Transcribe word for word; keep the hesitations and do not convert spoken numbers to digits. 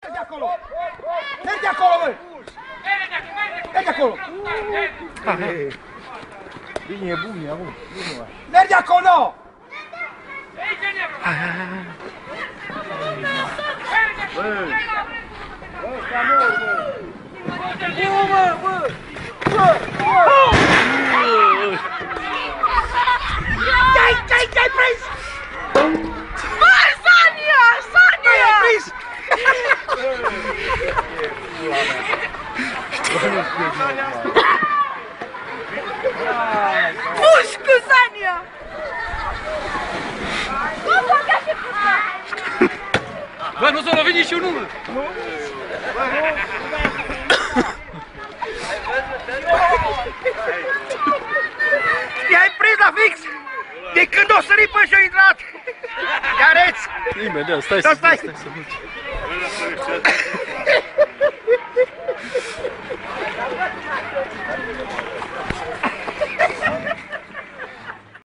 Mergi acolo! Mergi acolo, mă! Mergi acolo! Bine, e bun, e bun. Mergi acolo! Ce-ai, ce-ai, ce-ai prins? Hai, Sania! Sania! Ce-ai prins? Pușcu, Sania! Bă, nu s-a lovit niciunul, mă! I-ai prins la fix! De când o sări pe și-o intrat! Iareți! Imediat, stai Da, să stai. stai să duci.